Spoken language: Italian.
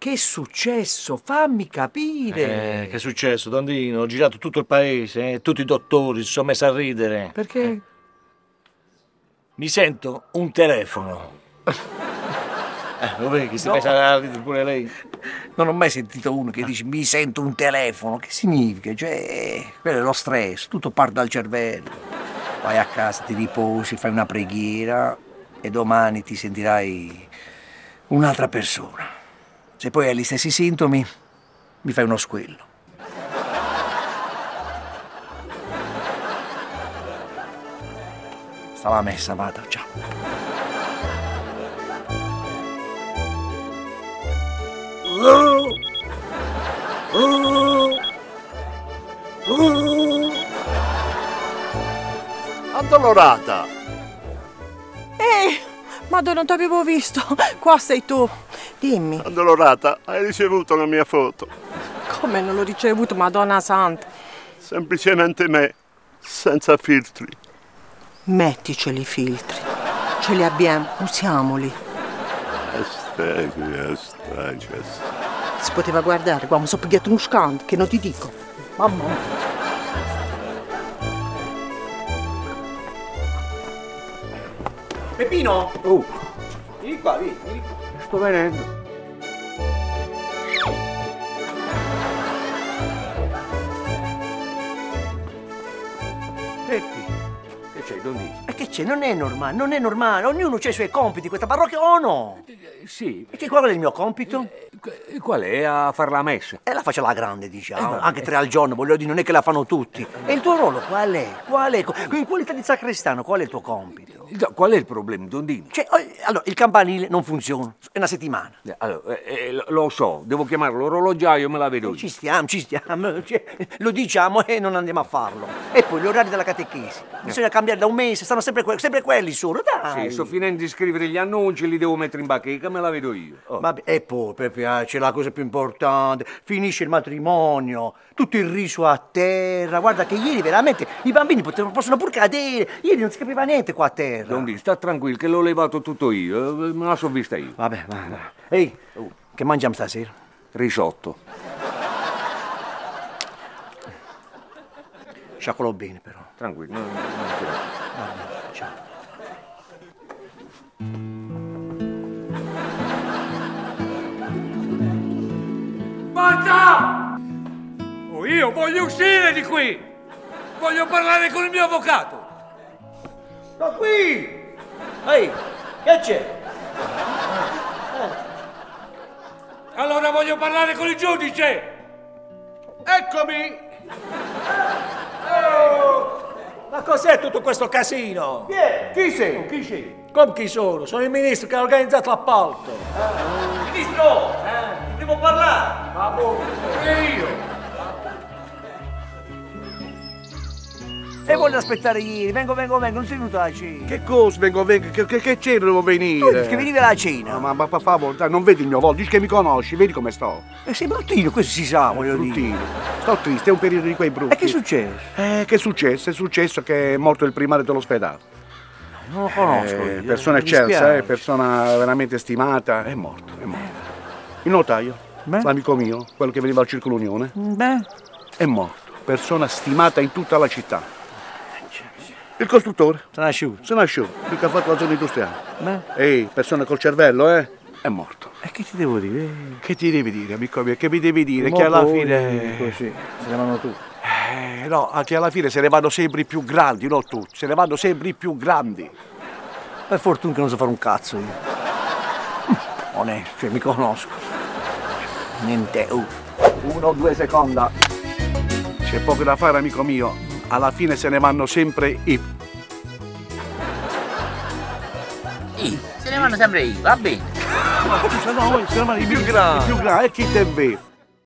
che è successo? Fammi capire. Che è successo, Dondino? Ho girato tutto il paese, tutti i dottori si sono messi a ridere. Perché? Mi sento un telefono. Lo vedi che si è messa a ridere pure lei? Non ho mai sentito uno che dice mi sento un telefono. Che significa? Cioè, quello è lo stress, tutto parte dal cervello. Vai a casa, ti riposi, fai una preghiera e domani ti sentirai un'altra persona. Se poi hai gli stessi sintomi, mi fai uno squillo. Sta la messa, vado, ciao. Addolorata! Madonna, non ti avevo visto. Qua sei tu. Dimmi. Addolorata, hai ricevuto la mia foto. Come non l'ho ricevuto, Madonna Santa? Semplicemente me, senza filtri. Metticeli i filtri. Ce li abbiamo, usiamoli. Si poteva guardare, qua mi sono pigliato uno scandalo, che non ti dico. Mamma mia. Peppino! Oh, Vieni qua, vieni qua. sto venendo. Peppi. Che c'è, Dondino? E che c'è? Non è normale. Ognuno ha i suoi compiti, questa parrocchia o no? Sì. E che qual è il mio compito? Qual è? A far la messa? E la faccio alla grande, diciamo. Anche 3 al giorno, voglio dire, non è che la fanno tutti. E il tuo ruolo qual è? In qualità di sacrestano, qual è il tuo compito? Qual è il problema, Dondino? Cioè, allora, il campanile non funziona. È una settimana. Allora, lo so, devo chiamare l'orologiaio e me la vedo io. Ci stiamo. Cioè, lo diciamo e non andiamo a farlo. E poi gli orari della catechesi. Bisogna cambiare da un mese, stanno sempre quelli solo, dai. Sì, sto finendo di scrivere gli annunci, li devo mettere in bacheca, me la vedo io. Oh. Vabbè, e poi, Peppe, c'è la cosa più importante. Finisce il matrimonio, tutto il riso a terra. Guarda che ieri veramente i bambini possono pur cadere. Ieri non si capiva niente qua a terra. Dondino, sta tranquillo che l'ho levato tutto io, me la so vista io. Vabbè, vai. Ehi, che mangiamo stasera? Risotto. Sciacquolo bene, però. Tranquillo, non Vabbè, ciao. Basta! Oh, io voglio uscire di qui! Voglio parlare con il mio avvocato! Sto qui! Ehi, che c'è? Allora voglio parlare con il giudice! Eccomi! Ma cos'è tutto questo casino? Chi sei? Chi sei? Come chi sono? Sono il ministro che ha organizzato l'appalto. Ministro! Devo parlare! Ma boh, e io? E voglio aspettare ieri, vengo, non sei venuto alla cena. Che cosa vengo? Che c'è devo Tu dici venire? che venivi alla cena. Ma per favore, dai, non vedi il mio volto, dici che mi conosci, vedi come sto. E sei bruttino, questo si sa, voglio dire. Bruttino. Sto triste, è un periodo di quei brutti. E che è successo? Che è successo? È successo che è morto il primario dell'ospedale. Non lo conosco. Persona mi dispiace. eccelsa, persona veramente stimata, è morto. Il notaio, Beh. l'amico mio, quello che veniva al Circolo Unione, Beh, è morto. Persona stimata in tutta la città. Il costruttore, sono asciutto. se ne asciù, il che ha fatto la zona industriale. Beh. Ehi, persona col cervello, è morto. E che ti devo dire? Che ti devi dire, amico mio? Che mi devi dire? Che alla fine... Così, se ne vanno tutti. No, anche alla fine se ne vanno sempre i più grandi, non tutti, se ne vanno sempre i più grandi. Per fortuna che non so fare un cazzo io. Onesto, cioè mi conosco. Niente. 1, 2 secondi. C'è poco da fare, amico mio. Alla fine se ne vanno sempre i... Se ne vanno sempre io, va bene. No, se ne vanno i più grandi. I più grandi, e chi te è vero?